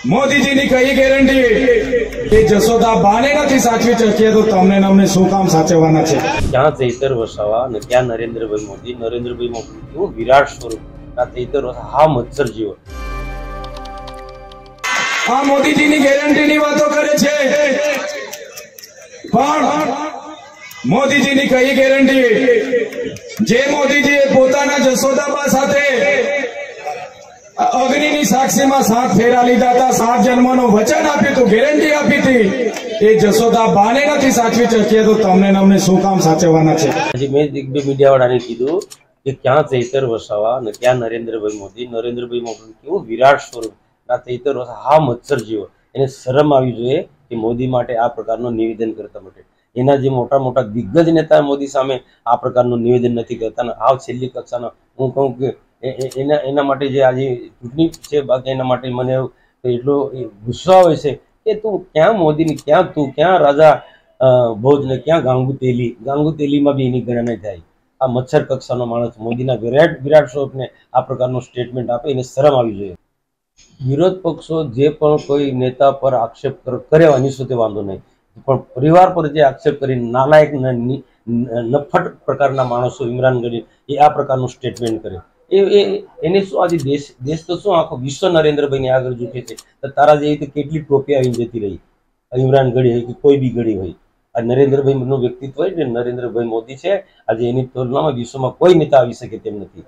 મોદીજીની કઈ ગેરંટી એ જશોદા બાને નથી સાચવી શકીએ તો તમને ને અમને શું કામ સાચવવાના છે? ક્યાં ચૈતર વસાવા અને ક્યાં નરેન્દ્રભાઈ મોદી? નરેન્દ્રભાઈ મોદી કેવું વિરાટ સ્વરૂપ, આ ચૈતર વસાવા હા મચ્છર જેવો. આ મોદીજીની ગેરંટીની વાતો કરે છે, પણ મોદીજીની કઈ ગેરંટી? જે મોદીજીએ પોતાના જશોદાબા સાથે અગ્નિની સાક્ષીમાં 7 ફેરા લીધા હતા, 7 જન્મનું વચન આપ્યું હતું, ગેરંટી આપી હતી, એ જશોદા બાને નથી સાચવી શકીએ તો તમને ને અમને શું કામ સાચવવાના છે? આજે મેં એક બે મીડિયા વાળાને કીધું કે ક્યાં ચૈતર વસાવા અને ક્યાં નરેન્દ્રભાઈ મોદી? નરેન્દ્રભાઈ મોદી કેવું વિરાટ સ્વરૂપ, આ ચૈતર વસાવા હા મચ્છર જેવો. એને શરમ આવી જોઈએ કે મોદી માટે આ પ્રકારનું નિવેદન કરતા માટે. એના જે મોટા મોટા દિગ્ગજ નેતા મોદી સામે આ પ્રકારનું નિવેદન નથી કરતા. આ છેલ્લી કક્ષાનો હું કહું કે એના માટે જે આજે ચૂંટણી છે, બાકી એના માટે મને એટલો ગુસ્સો આવે છે કે તું ક્યાં મોદીની, ક્યાં તું, ક્યાં રાજા ભોજ ને ક્યાં ગાંગુતેલીમાં બી એની ગણના નહીં થાય. આ મચ્છર કક્ષાનો માણસ મોદીના વિરાટ સ્વરૂપને આ પ્રકારનું સ્ટેટમેન્ટ આપે, એને શરમ આવી જોઈએ. વિરોધ પક્ષો જે પણ કોઈ નેતા પર આક્ષેપ કરે એની સાથે વાંધો નહીં, પણ પરિવાર પર જે આક્ષેપ કરી નાલાયક નફટ પ્રકારના માણસો ઇમરાન ગઢી એ આ પ્રકારનું સ્ટેટમેન્ટ કરે એને શું આજે દેશ તો શું આખો વિશ્વ નરેન્દ્રભાઈની આગળ ઝૂકે છે. તારા જેવી તો કેટલી ટ્રોફી આવીને જતી રહી, ઇમરાન ગઢી હોય કે કોઈ બી ગઢી હોય. આ નરેન્દ્રભાઈનું વ્યક્તિત્વ હોય ને, નરેન્દ્રભાઈ મોદી છે, આજે એની તુલનામાં વિશ્વમાં કોઈ નેતા આવી શકે તેમ નથી.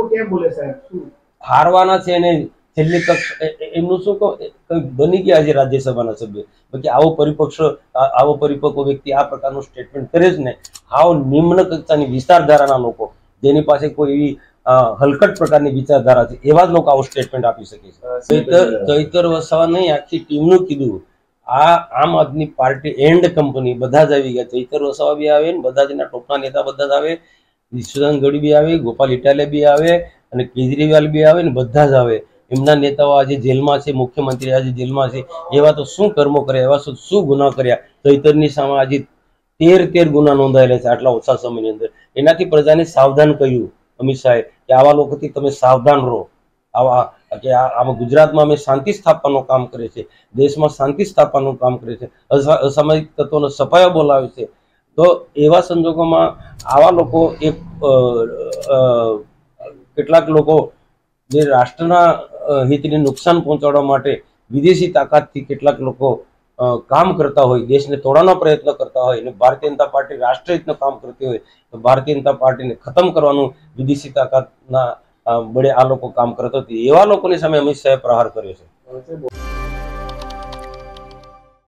હારવાના છે એને છેલ્લી એમનું શું કહો બની ગયા છે રાજ્યસભાના સભ્ય. બાકી આવો પરિપક્વ વ્યક્તિ આ પ્રકારનું સ્ટેટમેન્ટ કરે જ ને, આવો નિમ્ન કક્ષાની વિચારધારાના લોકો જેની પાસે કોઈ એવી હલકટ પ્રકારની વિચારધારા છે એવા જ લોકો આવું સ્ટેટમેન્ટ આપી શકે છે. ચૈતર વસાવા નહીં, આખી ટીમનું કીધું. આ આમ આદમી પાર્ટી એન્ડ કંપની બધા જ આવી ગયા. ચૈતર વસાવા બી આવે ને બધા જ એના ટોપના નેતા બધા જ આવે, વિશ્વનાથ ગઢવી બી આવે, ગોપાલ ઇટાલિયા બી આવે અને કેજરીવાલ બી આવે ને બધા જ આવે. એમના નેતાઓ આજે જેલમાં છે, મુખ્યમંત્રી આજે જેલમાં છે. એવા તો શું કર્મો કર્યા, એવા શું ગુના કર્યા? ચૈતરની સામે આજે 13 ગુના નોંધાયેલા છે આટલા ઓછા સમયની અંદર. એનાથી પ્રજાને સાવધાન કહ્યું અમિત શાહે કે આવા લોકોથી તમે સાવધાન રહો. આમાં ગુજરાતમાં અમે શાંતિ સ્થાપવાનું કામ કરે છે, દેશમાં શાંતિ સ્થાપવાનું કામ કરે છે, અસામાજિક તત્વોનો સફાયો બોલાવે છે. તો એવા સંજોગોમાં આવા લોકો કેટલાક લોકો જે રાષ્ટ્રના હિતને નુકસાન પહોંચાડવા માટે વિદેશી તાકાતથી કેટલાક લોકો કામ કરતા હોય, દેશને તોડવાનો પ્રયત્ન કરતા હોય અને ભારતીય જનતા પાર્ટી રાષ્ટ્રહિતનું કામ કરતી હોય તો ભારતીય જનતા પાર્ટીને ખતમ કરવાનું વિદેશી તાકાતના બળે આ લોકો કામ કરતા હોય. એવા લોકોની સામે અમિત શાહે પ્રહાર કર્યો છે.